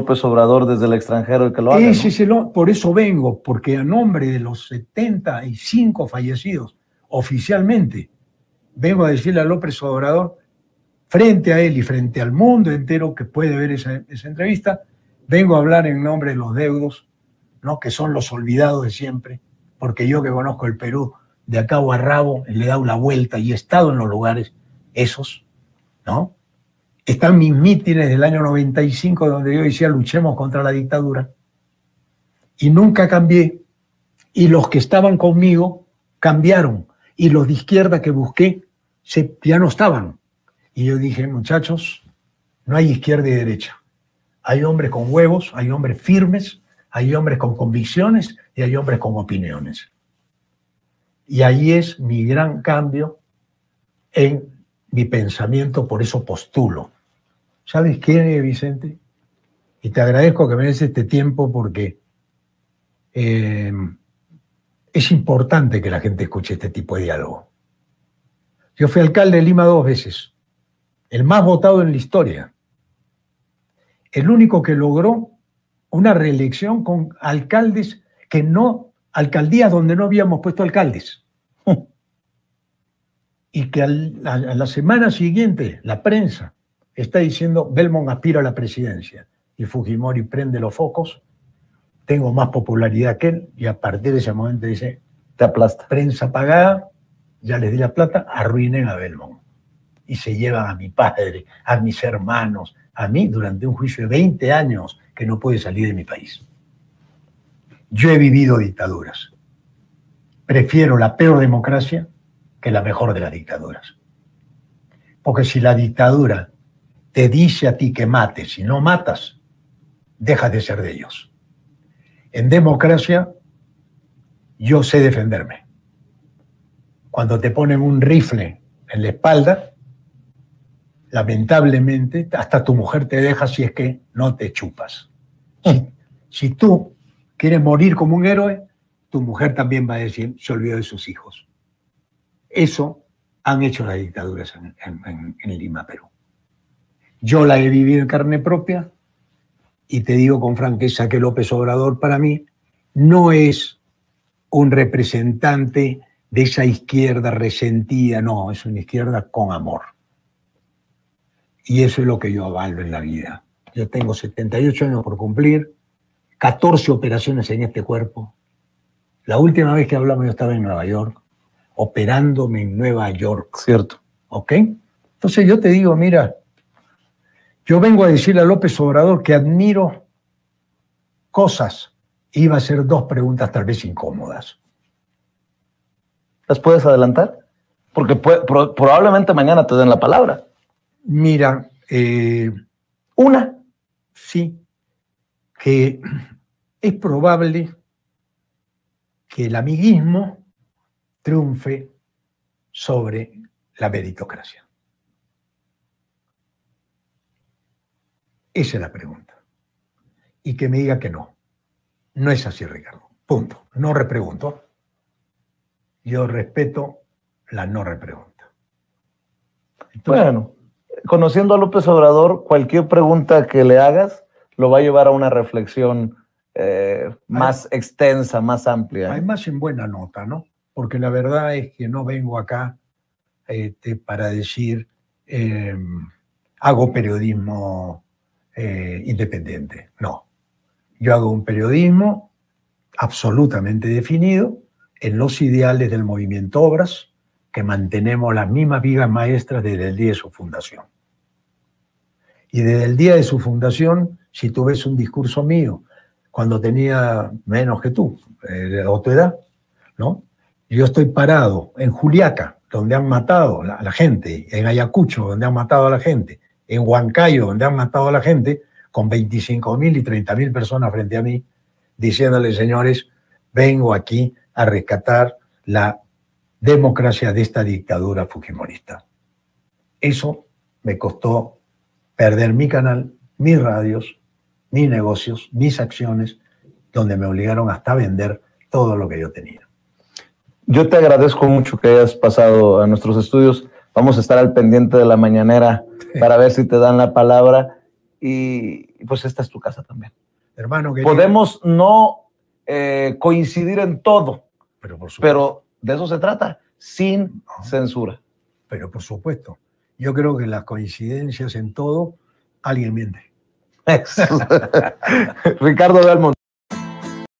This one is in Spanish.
López Obrador desde el extranjero y que lo haga, ¿no? Por eso vengo, porque a nombre de los 75 fallecidos oficialmente, vengo a decirle a López Obrador, frente a él y frente al mundo entero que puede ver esa entrevista, vengo a hablar en nombre de los deudos, ¿no? Que son los olvidados de siempre, porque yo que conozco el Perú de acá a rabo, le he dado la vuelta y he estado en los lugares esos, ¿no? Están mis mítines del año 95 donde yo decía luchemos contra la dictadura y nunca cambié, y los que estaban conmigo cambiaron, y los de izquierda que busqué ya no estaban. Y yo dije, muchachos, no hay izquierda y derecha. Hay hombres con huevos, hay hombres firmes, hay hombres con convicciones y hay hombres con opiniones. Y ahí es mi gran cambio en mi pensamiento, por eso postulo. ¿Sabes qué, Vicente? Y te agradezco que me des este tiempo porque es importante que la gente escuche este tipo de diálogo. Yo fui alcalde de Lima 2 veces, el más votado en la historia, el único que logró una reelección con alcaldes que no, alcaldías donde no habíamos puesto alcaldes. Y que a la semana siguiente la prensa está diciendo Belmont aspira a la presidencia y Fujimori prende los focos, tengo más popularidad que él, y a partir de ese momento dice, te aplasta. Prensa pagada, ya les di la plata, arruinen a Belmont. Y se llevan a mi padre, a mis hermanos, a mí durante un juicio de 20 años que no pude salir de mi país. Yo he vivido dictaduras. Prefiero la peor democracia que la mejor de las dictaduras. Porque si la dictadura te dice a ti que mates y no matas, dejas de ser de ellos. En democracia, yo sé defenderme. Cuando te ponen un rifle en la espalda, lamentablemente, hasta tu mujer te deja si es que no te chupas. Si tú quieres morir como un héroe, tu mujer también va a decir, se olvidó de sus hijos. Eso han hecho las dictaduras en Lima, Perú. Yo la he vivido en carne propia y te digo con franqueza que López Obrador para mí no es un representante de esa izquierda resentida, no, es una izquierda con amor. Y eso es lo que yo avalo en la vida. Yo tengo 78 años por cumplir, 14 operaciones en este cuerpo. La última vez que hablamos yo estaba en Nueva York, operándome en Nueva York. Cierto. ¿Ok? Entonces yo te digo, mira, yo vengo a decirle a López Obrador que admiro cosas. Iba a hacer 2 preguntas tal vez incómodas. ¿Las puedes adelantar? Porque probablemente mañana te den la palabra. Mira, una, sí, que es probable que el amiguismo triunfe sobre la meritocracia. Esa es la pregunta. Y que me diga que no. No es así, Ricardo. Punto. No repregunto. Yo respeto la no repregunta. Entonces, bueno, conociendo a López Obrador, cualquier pregunta que le hagas lo va a llevar a una reflexión más extensa, más amplia. Además, en buena nota, ¿no? Porque la verdad es que no vengo acá para decir hago periodismo independiente. No. Yo hago un periodismo absolutamente definido en los ideales del movimiento Obras, que mantenemos las mismas vigas maestras desde el día de su fundación. Y desde el día de su fundación, si tú ves un discurso mío, cuando tenía menos que tú, o tu edad, ¿no? Yo estoy parado en Juliaca, donde han matado a la gente, en Ayacucho, donde han matado a la gente, en Huancayo, donde han matado a la gente, con 25.000 y 30.000 personas frente a mí, diciéndole, señores, vengo aquí a rescatar la democracia de esta dictadura fujimorista. Eso me costó perder mi canal, mis radios, mis negocios, mis acciones, donde me obligaron hasta a vender todo lo que yo tenía. Yo te agradezco mucho que hayas pasado a nuestros estudios. Vamos a estar al pendiente de la mañanera para ver si te dan la palabra. Y pues esta es tu casa también. Hermano querido, Podemos no coincidir en todo, pero por supuesto. pero de eso se trata, sin censura. Pero por supuesto. Yo creo que las coincidencias en todo, alguien miente. Ricardo Belmont.